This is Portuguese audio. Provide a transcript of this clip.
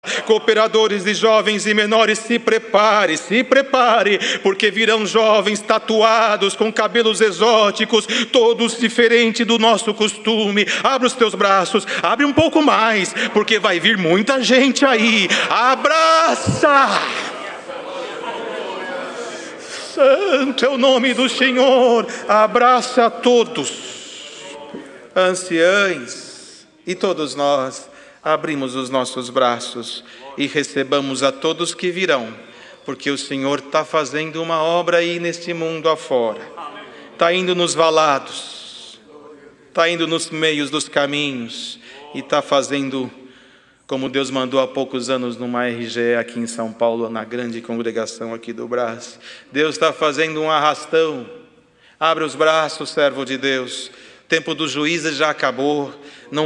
Cooperadores de jovens e menores, se prepare, porque virão jovens tatuados, com cabelos exóticos, todos diferentes do nosso costume. Abre os teus braços, abre um pouco mais, porque vai vir muita gente aí. Abraça! Santo é o nome do Senhor. Abraça a todos, anciães, e todos nós abrimos os nossos braços e recebamos a todos que virão, porque o Senhor está fazendo uma obra aí neste mundo afora. Está indo nos valados, está indo nos meios dos caminhos e está fazendo como Deus mandou há poucos anos numa RGE aqui em São Paulo, na grande congregação aqui do Brás. Deus está fazendo um arrastão. Abre os braços, servo de Deus. O tempo dos juízes já acabou. Não